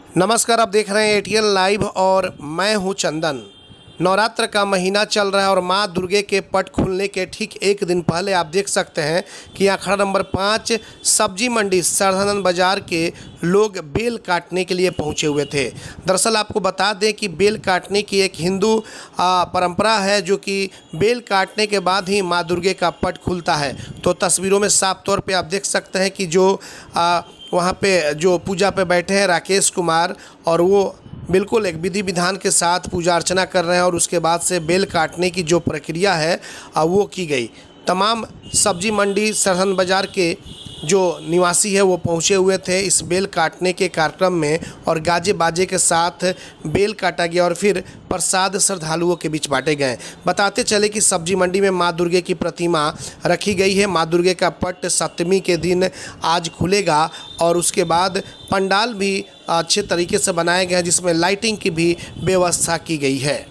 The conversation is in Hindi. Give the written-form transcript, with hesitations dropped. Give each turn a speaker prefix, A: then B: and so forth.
A: नमस्कार, आप देख रहे हैं एटीएन लाइव और मैं हूं चंदन। नवरात्र का महीना चल रहा है और मां दुर्गे के पट खुलने के ठीक एक दिन पहले आप देख सकते हैं कि अखाड़ा नंबर 5 सब्जी मंडी सरदानंद बाजार के लोग बेल काटने के लिए पहुंचे हुए थे। दरअसल आपको बता दें कि बेल काटने की एक हिंदू परंपरा है, जो कि बेल काटने के बाद ही मां दुर्गे का पट खुलता है। तो तस्वीरों में साफ तौर पे आप देख सकते हैं कि जो वहाँ पे जो पूजा पे बैठे हैं राकेश कुमार, और वो बिल्कुल एक विधि विधान के साथ पूजा अर्चना कर रहे हैं और उसके बाद से बेल काटने की जो प्रक्रिया है वो की गई। तमाम सब्जी मंडी सरदानंद बाजार के जो निवासी है वो पहुंचे हुए थे इस बेल काटने के कार्यक्रम में, और गाजे बाजे के साथ बेल काटा गया और फिर प्रसाद श्रद्धालुओं के बीच बांटे गए। बताते चले कि सब्जी मंडी में मां दुर्गे की प्रतिमा रखी गई है। मां दुर्गे का पट सप्तमी के दिन आज खुलेगा और उसके बाद पंडाल भी अच्छे तरीके से बनाए गए हैं, जिसमें लाइटिंग की भी व्यवस्था की गई है।